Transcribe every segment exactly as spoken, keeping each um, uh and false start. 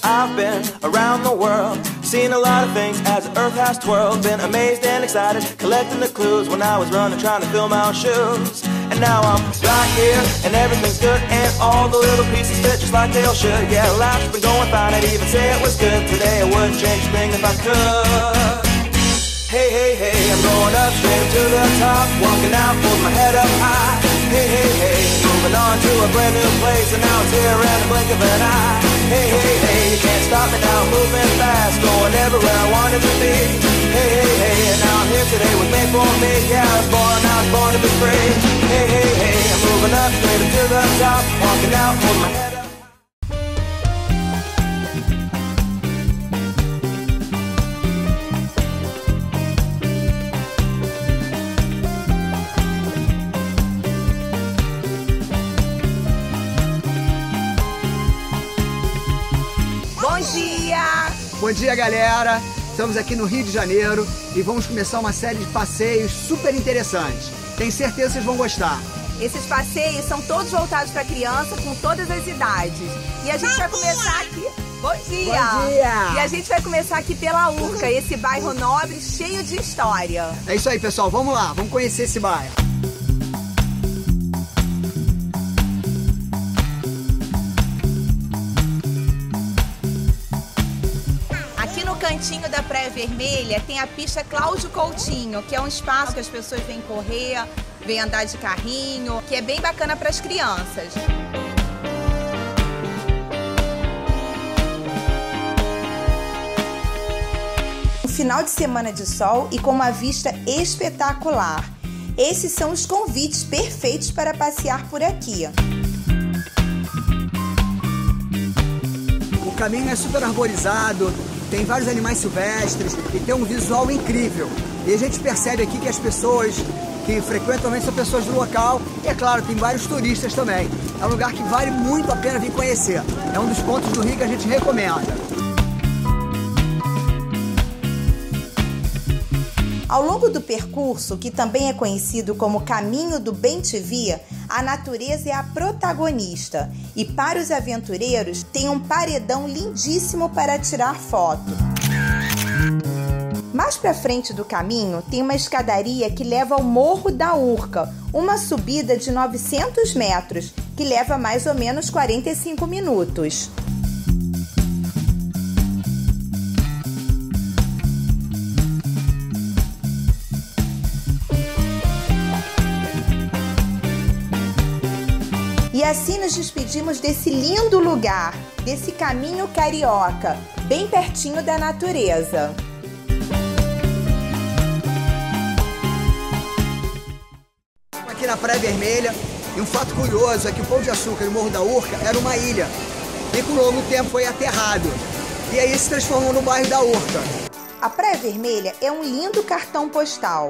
I've been around the world, seen a lot of things as the earth has twirled. Been amazed and excited, collecting the clues when I was running, trying to fill my own shoes. And now I'm right here, and everything's good, and all the little pieces fit just like they all should. Yeah, life's been going fine, I'd even say it was good. Today I wouldn't change a thing if I could. Hey, hey, hey, I'm going up straight to the top, walking out, hold my head up high. Hey, hey, hey, moving on to a brand new place, and now it's here in the blink of an eye. Hey, hey, hey, you can't stop me now, moving fast, going everywhere I wanted to be. Hey, hey, hey, and now I'm here today with made for me. Yeah, I was born, I was born to be free. Hey, hey, hey, I'm moving up straight to the top, walking out, hold my head up. Bom dia! Bom dia, galera! Estamos aqui no Rio de Janeiro e vamos começar uma série de passeios super interessantes. Tenho certeza que vocês vão gostar. Esses passeios são todos voltados para criança com todas as idades. E a gente vai começar aqui... Bom dia! Bom dia! E a gente vai começar aqui pela Urca, esse bairro nobre cheio de história. É isso aí, pessoal. Vamos lá, vamos conhecer esse bairro. No cantinho da Praia Vermelha tem a pista Cláudio Coutinho, que é um espaço que as pessoas vêm correr, vêm andar de carrinho, que é bem bacana para as crianças. Um final de semana de sol e com uma vista espetacular. Esses são os convites perfeitos para passear por aqui. O caminho é super arborizado, tem vários animais silvestres e tem um visual incrível. E a gente percebe aqui que as pessoas que frequentam são pessoas do local e, é claro, tem vários turistas também. É um lugar que vale muito a pena vir conhecer. É um dos pontos do Rio que a gente recomenda. Ao longo do percurso, que também é conhecido como Caminho do Bem-te-Vi, a natureza é a protagonista e para os aventureiros tem um paredão lindíssimo para tirar foto. Mais para frente do caminho tem uma escadaria que leva ao Morro da Urca, uma subida de novecentos metros, que leva mais ou menos quarenta e cinco minutos. E assim nos despedimos desse lindo lugar, desse caminho carioca, bem pertinho da natureza. Aqui na Praia Vermelha, e um fato curioso é que o Pão de Açúcar e o Morro da Urca era uma ilha, e com o longo tempo foi aterrado, e aí se transformou no bairro da Urca. A Praia Vermelha é um lindo cartão postal.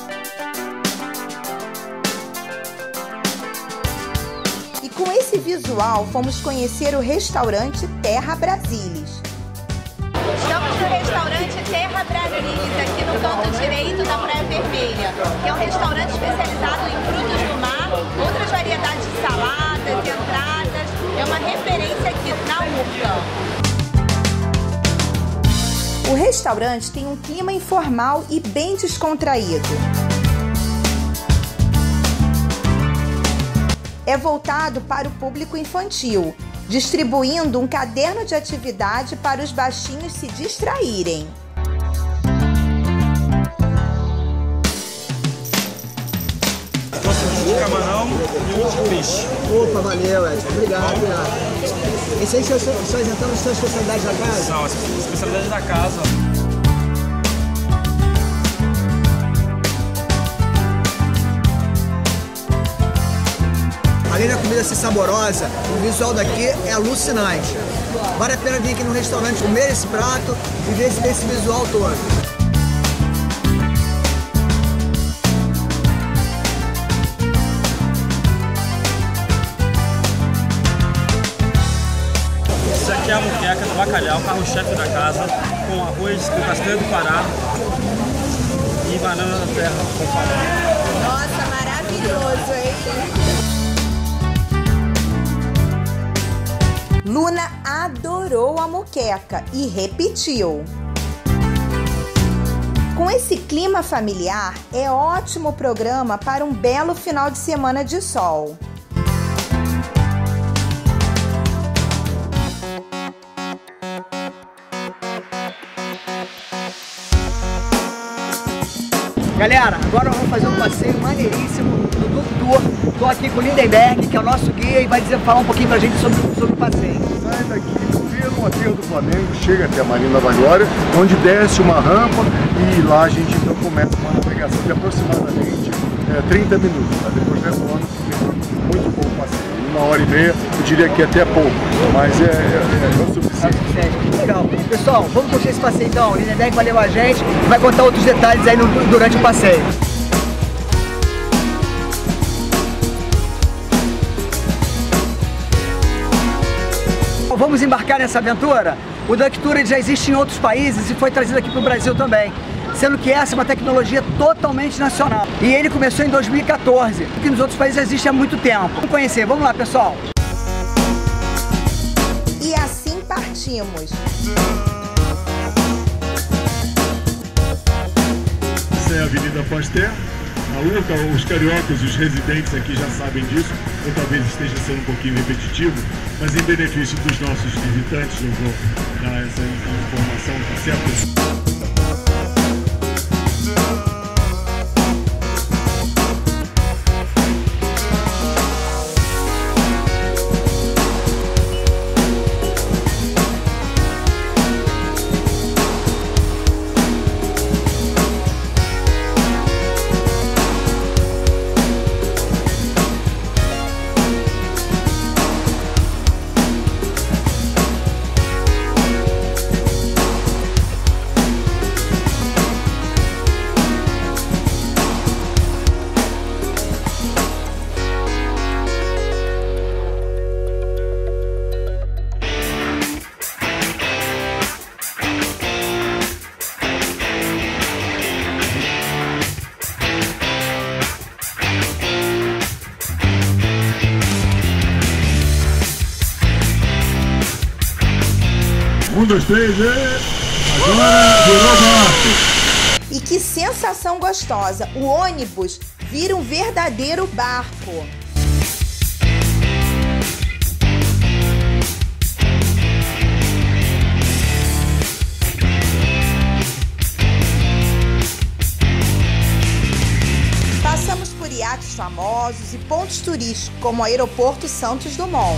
Com esse visual, fomos conhecer o restaurante Terra Brasilis. Estamos no restaurante Terra Brasilis, aqui no canto direito da Praia Vermelha, que é um restaurante especializado em frutos do mar, outras variedades de saladas, entradas. É uma referência aqui na Urca. O restaurante tem um clima informal e bem descontraído. É voltado para o público infantil, distribuindo um caderno de atividade para os baixinhos se distraírem. Trouxe de camarão e um de peixe. Opa, valeu, Edson. Obrigado, obrigado. Essas aí são então as suas especialidades da casa? São as especialidades da casa. Além da comida ser saborosa, o visual daqui é alucinante. Vale a pena vir aqui no restaurante comer esse prato e ver esse, esse visual todo. Isso aqui é a moqueca do bacalhau, carro-chefe da casa, com arroz com castanha do Pará e banana da terra com farinha. Nossa, maravilhoso, hein? Luna adorou a moqueca e repetiu. Com esse clima familiar, é ótimo programa para um belo final de semana de sol. Galera, agora vamos fazer um passeio maneiríssimo no Duck Tour. Estou aqui com o Lindenberg, que é o nosso guia, e vai dizer, falar um pouquinho pra gente sobre, sobre o passeio. Sai daqui pelo aterro do Flamengo, chega até a Marina da Glória, onde desce uma rampa e lá a gente então começa uma navegação de aproximadamente é, trinta minutos. Tá? Depois retorno, muito pouco passeio. Uma hora e meia, eu diria que até pouco, mas é, é, é o suficiente. Legal. Pessoal, vamos curtir esse passeio então. O Lindenberg valeu a gente e vai contar outros detalhes aí no, durante o passeio. Vamos embarcar nessa aventura? O Duck Tour já existe em outros países e foi trazido aqui para o Brasil também, sendo que essa é uma tecnologia totalmente nacional. E ele começou em dois mil e quatorze, que nos outros países existe há muito tempo. Vamos conhecer, vamos lá, pessoal! E assim partimos. Essa é a Avenida Pasteur. A Urca, os cariocas e os residentes aqui já sabem disso, ou talvez esteja sendo um pouquinho repetitivo, mas em benefício dos nossos visitantes, eu vou dar essa informação, tá certo? Um, dois, três, e... agora virou barco. E que sensação gostosa! O ônibus vira um verdadeiro barco. Passamos por iates famosos e pontos turísticos, como o Aeroporto Santos Dumont.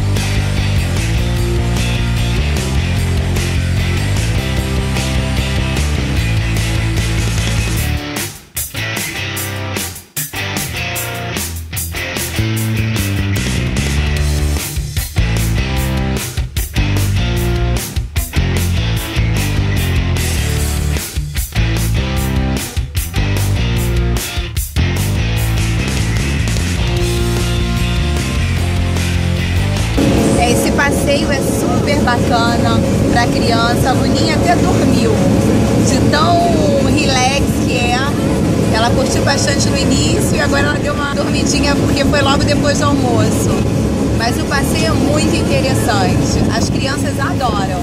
Esse passeio é super bacana para criança. A Luninha até dormiu de tão relax que é. Ela curtiu bastante no início e agora ela deu uma dormidinha porque foi logo depois do almoço. Mas o passeio é muito interessante. As crianças adoram.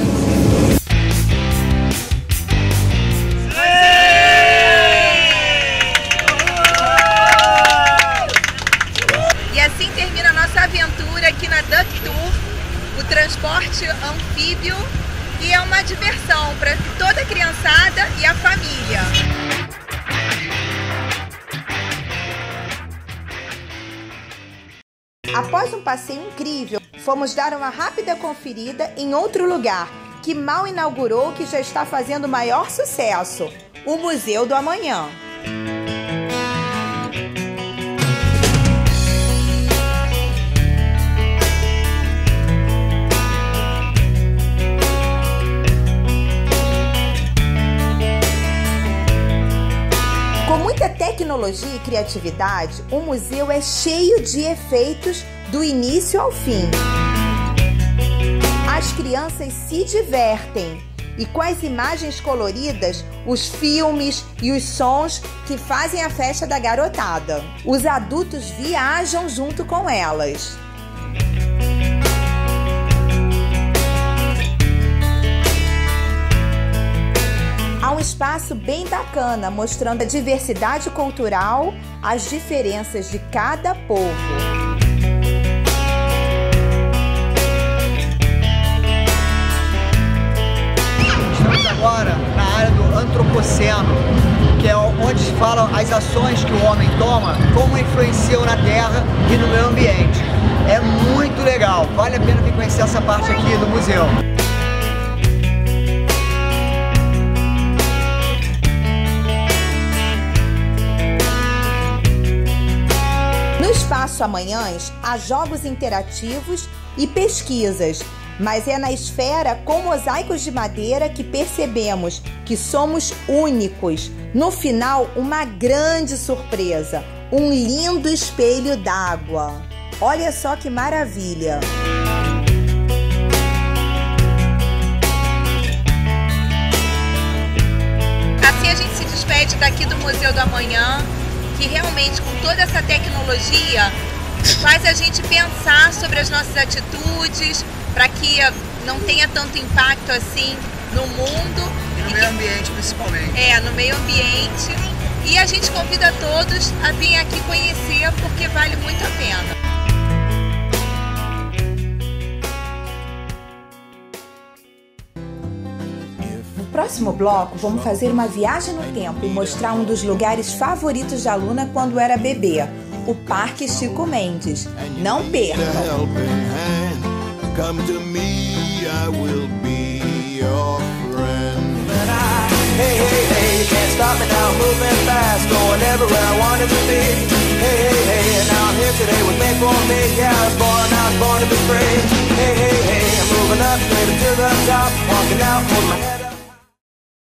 E assim termina a nossa aventura aqui na Duck Tour, o transporte anfíbio, e é uma diversão para toda a criançada e a família. Após um passeio incrível, fomos dar uma rápida conferida em outro lugar, que mal inaugurou, que já está fazendo maior sucesso, o Museu do Amanhã. Com muita tecnologia e criatividade, o museu é cheio de efeitos do início ao fim. As crianças se divertem e com as imagens coloridas, os filmes e os sons que fazem a festa da garotada. Os adultos viajam junto com elas. um espaço bem bacana, mostrando a diversidade cultural, as diferenças de cada povo. Estamos agora na área do antropoceno, que é onde falam as ações que o homem toma, como influenciam na terra e no meio ambiente. É muito legal, vale a pena vir conhecer essa parte aqui do museu. No Espaço Amanhãs, há jogos interativos e pesquisas, mas é na esfera com mosaicos de madeira que percebemos que somos únicos. No final, uma grande surpresa, um lindo espelho d'água. Olha só que maravilha! Assim a gente se despede daqui do Museu do Amanhã, que realmente com toda essa tecnologia faz a gente pensar sobre as nossas atitudes para que não tenha tanto impacto assim no mundo. E no meio ambiente principalmente. É, no meio ambiente. E a gente convida todos a vir aqui conhecer porque vale muito a pena. No próximo bloco, vamos fazer uma viagem no tempo e mostrar um dos lugares favoritos da Luna quando era bebê, o Parque Chico Mendes. Não percam! Come to me, I will be your friend. Hey, hey, hey, you can't stop me now, moving fast, going everywhere I wanted to be. Hey, hey, hey, and now I'm here today with me for me. Yeah, I was born, I was born to be free. Hey, hey, hey, I'm moving up, straight to the top, walking out, holding my head up.